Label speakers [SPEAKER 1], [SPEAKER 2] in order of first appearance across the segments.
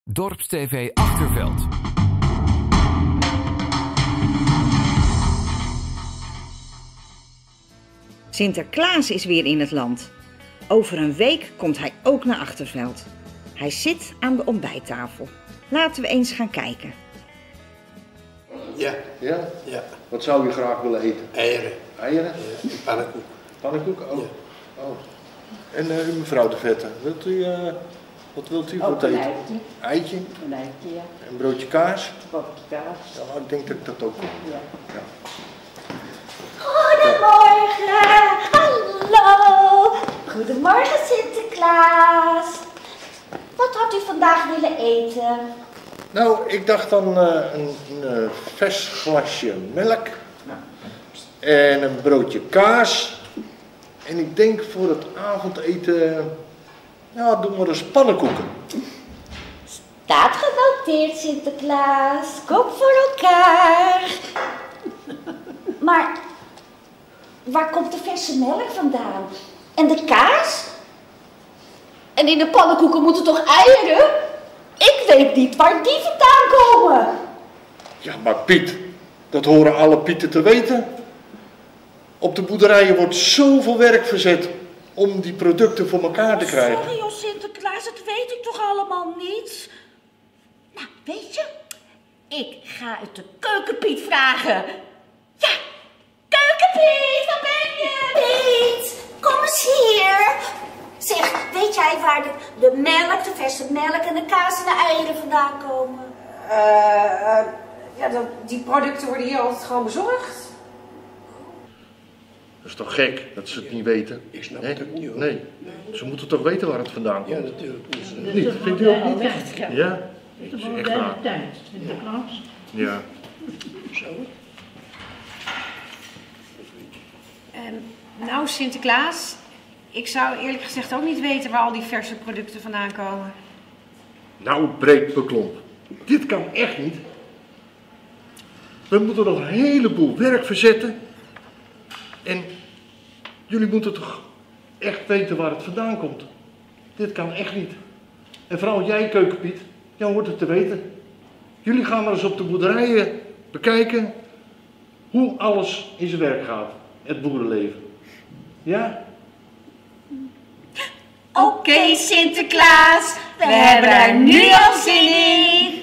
[SPEAKER 1] Dorpstv Achterveld.
[SPEAKER 2] Sinterklaas is weer in het land. Over een week komt hij ook naar Achterveld. Hij zit aan de ontbijttafel. Laten we eens gaan kijken.
[SPEAKER 3] Ja.
[SPEAKER 4] Ja?
[SPEAKER 3] Ja.
[SPEAKER 4] Wat zou je graag willen eten?
[SPEAKER 3] Eieren.
[SPEAKER 4] Eieren?
[SPEAKER 3] Ja. Pannenkoek.
[SPEAKER 4] Pannenkoek? Oh.
[SPEAKER 3] Ja.
[SPEAKER 4] Oh. En mevrouw de Vette, wat wilt u voor het eten? Eitje?
[SPEAKER 5] Een eitje, ja.
[SPEAKER 4] Een broodje kaas?
[SPEAKER 5] Bakje kaas.
[SPEAKER 4] Ja, ik denk dat ik dat ook wil.
[SPEAKER 5] Ja.
[SPEAKER 4] Ja.
[SPEAKER 6] Goedemorgen, hallo. Goedemorgen Sinterklaas. Wat had u vandaag willen eten?
[SPEAKER 4] Nou, ik dacht dan een vers glasje melk en een broodje kaas. En ik denk voor het avondeten, ja, doe maar eens pannenkoeken.
[SPEAKER 6] Staat genoteerd Sinterklaas, kom voor elkaar. Maar waar komt de verse melk vandaan? En de kaas? En in de pannenkoeken moeten toch eieren? Ik weet niet waar die vandaan komen.
[SPEAKER 4] Ja, maar Piet, dat horen alle Pieten te weten. Op de boerderijen wordt zoveel werk verzet om die producten voor elkaar te krijgen.
[SPEAKER 6] Sorry joh Sinterklaas, dat weet ik toch allemaal niet? Nou, weet je, ik ga het de keukenpiet vragen. Ja, keukenpiet, waar ben je? Piet, kom eens hier. Zeg, weet jij waar de melk, de verse melk en de kaas en de eieren vandaan komen?
[SPEAKER 5] Die producten worden hier altijd gewoon bezorgd.
[SPEAKER 4] Dat is toch gek dat ze het niet weten?
[SPEAKER 3] Ik snap
[SPEAKER 4] Hè?
[SPEAKER 3] het ook niet hoor.
[SPEAKER 4] Nee, ze moeten toch weten waar het vandaan
[SPEAKER 3] Ja,
[SPEAKER 4] komt?
[SPEAKER 3] natuurlijk.
[SPEAKER 4] Niet, vindt u ook niet?
[SPEAKER 5] Weg.
[SPEAKER 4] Ja?
[SPEAKER 5] Het
[SPEAKER 4] Dat
[SPEAKER 5] is
[SPEAKER 4] is
[SPEAKER 5] een
[SPEAKER 4] echt waar.
[SPEAKER 5] moderne tijd, Sinterklaas.
[SPEAKER 4] Ja.
[SPEAKER 3] Zo.
[SPEAKER 7] Nou, Sinterklaas, ik zou eerlijk gezegd ook niet weten waar al die verse producten vandaan komen.
[SPEAKER 4] Nou, breekbeklomp. Dit kan echt niet. We moeten nog een heleboel werk verzetten. En jullie moeten toch echt weten waar het vandaan komt. Dit kan echt niet. En vooral jij, Keukenpiet, jij hoort het te weten. Jullie gaan maar eens op de boerderijen bekijken hoe alles in zijn werk gaat. Het boerenleven. Ja?
[SPEAKER 6] Oké, Sinterklaas, we hebben er nu al zin in.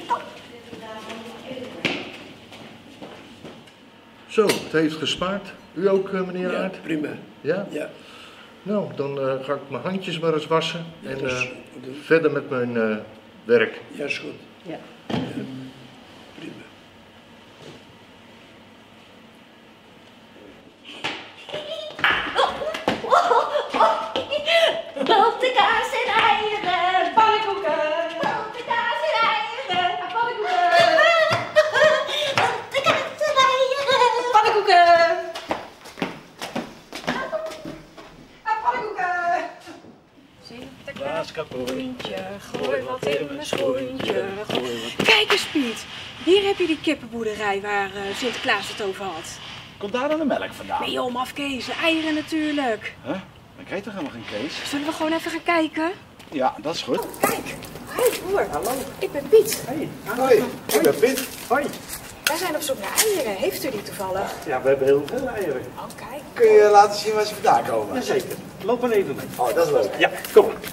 [SPEAKER 4] Zo, het heeft gesmaakt. U ook, meneer
[SPEAKER 3] Ja,
[SPEAKER 4] Aert?
[SPEAKER 3] prima.
[SPEAKER 4] Ja?
[SPEAKER 3] Ja.
[SPEAKER 4] Nou, dan ga ik mijn handjes maar eens wassen en
[SPEAKER 3] dat is goed.
[SPEAKER 4] verder met mijn werk.
[SPEAKER 3] Ja, is goed.
[SPEAKER 5] Ja.
[SPEAKER 3] Prima.
[SPEAKER 6] Boter, kaas en eieren, pannenkoeken. Boter, kaas en eieren, pannenkoeken. Boter, kaas en eieren, pannenkoeken.
[SPEAKER 7] Pannenkoeken! Sinterklaas kapoentje, gooi wat in mijn schoentje. Kijk eens Piet, hier heb je die kippenboerderij waar Sinterklaas het over had.
[SPEAKER 8] Komt daar dan de melk vandaan?
[SPEAKER 7] Nee joh, mafkees, de eieren natuurlijk.
[SPEAKER 8] Huh? Ik heet toch helemaal geen Kees?
[SPEAKER 7] Zullen we gewoon even gaan kijken?
[SPEAKER 8] Ja, dat is goed.
[SPEAKER 7] Kijk, hoi broer. Hallo. Ik ben Piet.
[SPEAKER 8] Hey. Hoi, ik ben Piet. Hoi.
[SPEAKER 7] Wij zijn op zoek naar eieren. Heeft u die toevallig?
[SPEAKER 8] Ja, we hebben heel veel eieren.
[SPEAKER 7] Oh, kijk.
[SPEAKER 8] Kun je laten zien waar ze vandaan komen? Jazeker. Loop maar even mee. Oh, dat is leuk. Ja, kom maar.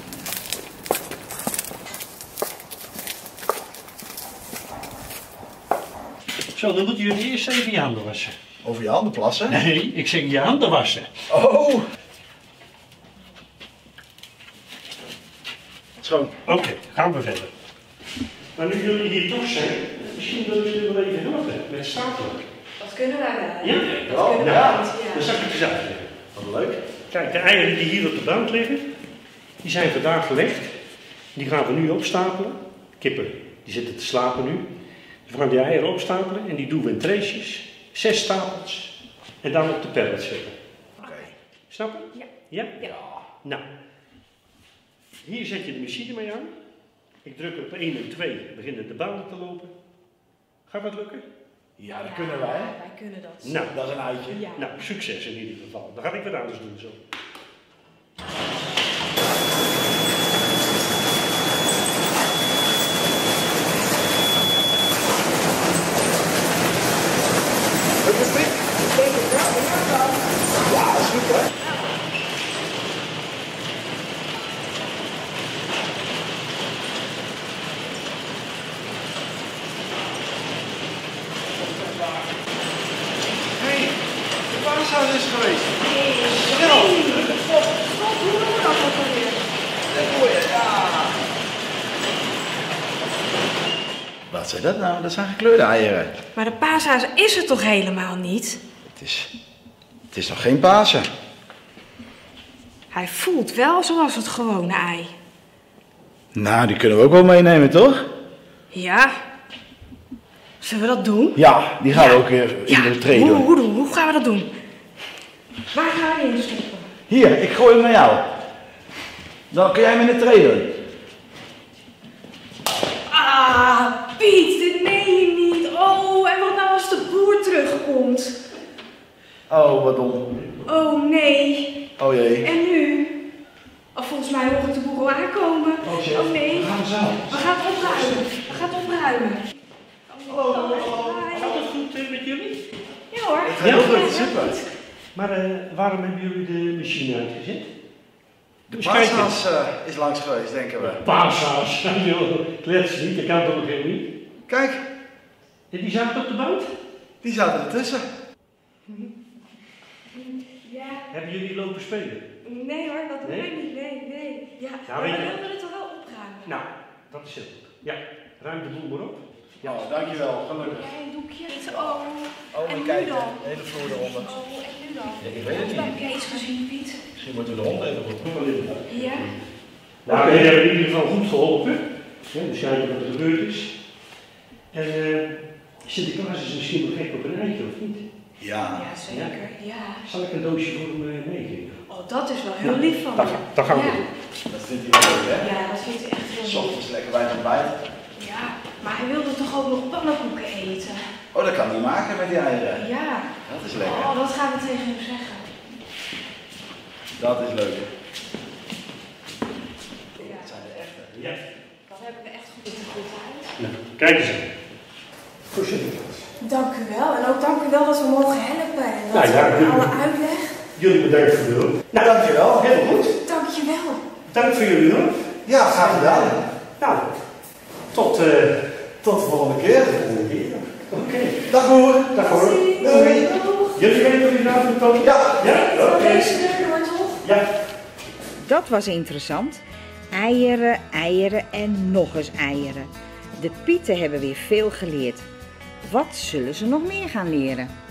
[SPEAKER 9] Zo, dan moeten jullie eerst even je handen wassen.
[SPEAKER 8] Over je handen plassen?
[SPEAKER 9] Nee, ik zeg je handen wassen.
[SPEAKER 8] Oh. Schoon.
[SPEAKER 9] Oké, gaan we verder. Maar nu jullie hier toch zijn, misschien willen jullie wel even helpen met stapelen.
[SPEAKER 7] Dat kunnen wij wel.
[SPEAKER 9] Ja?
[SPEAKER 7] Dat kunnen wij
[SPEAKER 9] Ja.
[SPEAKER 7] goed,
[SPEAKER 9] Dan zal ik het eens uitleggen. Wat leuk. Kijk, de eieren die hier op de bank liggen, die zijn vandaag gelegd. Die gaan we nu opstapelen. Kippen, die zitten te slapen nu. Dus we gaan die eieren opstapelen en die doen we in treesjes. 6 stapels. En dan op de pallet zetten.
[SPEAKER 8] Oké.
[SPEAKER 9] Snap je? Ja. Ja? Nou. Hier zet je de machine mee aan. Ik druk op 1 en 2, beginnen de banden te lopen. Gaat dat lukken?
[SPEAKER 8] Ja, dat kunnen wij.
[SPEAKER 7] Wij kunnen dat.
[SPEAKER 9] Nou,
[SPEAKER 8] Dat is een uitje.
[SPEAKER 7] Ja.
[SPEAKER 9] nou, succes in ieder geval. Dan ga ik wat anders doen zo.
[SPEAKER 8] wat zijn dat nou? Dat zijn gekleurde eieren.
[SPEAKER 7] Maar de paashaas is het toch helemaal niet?
[SPEAKER 8] Het is nog geen Pasen.
[SPEAKER 7] Hij voelt wel zoals het gewone ei.
[SPEAKER 8] Nou, die kunnen we ook wel meenemen, toch?
[SPEAKER 7] Ja. Zullen we dat doen?
[SPEAKER 8] Ja, die gaan we ook weer in de tray doen.
[SPEAKER 7] Hoe gaan we dat doen? Waar gaan we in stoppen?
[SPEAKER 8] Hier, ik gooi hem naar jou. Dan kun jij hem in de tray doen.
[SPEAKER 7] Ah, Piet, dit meen je niet. Oh, en wat nou als de boer terugkomt?
[SPEAKER 8] Oh, wat dom.
[SPEAKER 7] Oh, nee.
[SPEAKER 8] Oh jee.
[SPEAKER 7] En nu? Oh, volgens mij hoor ik de boer al aankomen. Oh nee.
[SPEAKER 8] We gaan zo.
[SPEAKER 7] We gaan het opruimen. We gaan het opruimen.
[SPEAKER 9] Gaat het goed met jullie?
[SPEAKER 7] Ja hoor.
[SPEAKER 8] Het gaat heel goed, super.
[SPEAKER 9] Maar waarom hebben jullie de machine uitgezet?
[SPEAKER 8] De paashaas is langs geweest, denken we.
[SPEAKER 9] Paashaas, joh, klets niet, dat kan toch ook helemaal niet?
[SPEAKER 8] Kijk,
[SPEAKER 9] En die zaten op de boot?
[SPEAKER 8] die zaten ertussen.
[SPEAKER 7] Ja.
[SPEAKER 9] Hebben jullie lopen spelen?
[SPEAKER 7] Nee hoor, dat doen wij niet. Nee. Ja,
[SPEAKER 9] Ja,
[SPEAKER 7] maar
[SPEAKER 9] weet
[SPEAKER 7] we
[SPEAKER 9] je-
[SPEAKER 7] wilden het toch wel opruimen?
[SPEAKER 9] Nou, dat is heel goed. Ja, ruim de boel maar op.
[SPEAKER 8] Ja, dankjewel, gelukkig.
[SPEAKER 7] Jij een doekje? Oh.
[SPEAKER 8] Oh,
[SPEAKER 7] en
[SPEAKER 8] maar
[SPEAKER 7] nu
[SPEAKER 8] kijk,
[SPEAKER 7] dan?
[SPEAKER 8] de hele vloer eronder.
[SPEAKER 7] Oh, en nu dan?
[SPEAKER 8] Ja, ik weet het niet.
[SPEAKER 7] Heb jij iets gezien, Piet?
[SPEAKER 8] Misschien moeten we de hond even goed.
[SPEAKER 7] Ja.
[SPEAKER 9] Nou, jullie hebben in ieder geval goed geholpen. Ja, dus jij weet wat er gebeurd is. En Sinterklaas is misschien wel gek op een eitje, of niet?
[SPEAKER 8] Ja.
[SPEAKER 7] Ja, zeker. Ja.
[SPEAKER 9] Zal ik een doosje voor hem meegeven?
[SPEAKER 7] Oh, dat is wel heel lief van je.
[SPEAKER 9] Dat gaan we
[SPEAKER 7] Ja.
[SPEAKER 9] doen.
[SPEAKER 8] Dat vindt hij wel leuk, hè?
[SPEAKER 7] Ja, dat vindt hij echt heel lief.
[SPEAKER 8] Soms lekker bij het ontbijt.
[SPEAKER 7] Ja, maar hij wilde toch ook nog pannenkoeken eten?
[SPEAKER 8] Oh, dat kan hij maken met die eieren.
[SPEAKER 7] Ja.
[SPEAKER 8] Dat is lekker.
[SPEAKER 7] Oh, dat gaan we tegen hem zeggen.
[SPEAKER 8] Dat is leuk.
[SPEAKER 7] Ja.
[SPEAKER 8] Dat zijn de echte.
[SPEAKER 9] Ja.
[SPEAKER 7] Dan hebben we echt goed uit.
[SPEAKER 9] Nou, kijk eens even. Voor Sinterklaas.
[SPEAKER 7] Dank u wel. En ook dank u wel dat we mogen helpen. En dat
[SPEAKER 9] Nou ja,
[SPEAKER 7] we alle uitleg.
[SPEAKER 9] Jullie bedankt voor de hulp.
[SPEAKER 8] Nou, dankjewel. Heel goed.
[SPEAKER 7] Dank je wel.
[SPEAKER 9] Dank voor jullie hulp.
[SPEAKER 8] Ja, graag gedaan.
[SPEAKER 9] Nou, tot
[SPEAKER 8] Tot de volgende keer.
[SPEAKER 9] Oké.
[SPEAKER 8] Dag hoor.
[SPEAKER 9] Dag hoor.
[SPEAKER 8] Doei.
[SPEAKER 9] Jullie weten jullie naam van
[SPEAKER 8] Ja.
[SPEAKER 9] Ja? Oké.
[SPEAKER 7] Deze deur, toch?
[SPEAKER 9] Ja.
[SPEAKER 2] Dat was interessant. Eieren, eieren en nog eens eieren. De Pieten hebben weer veel geleerd. Wat zullen ze nog meer gaan leren?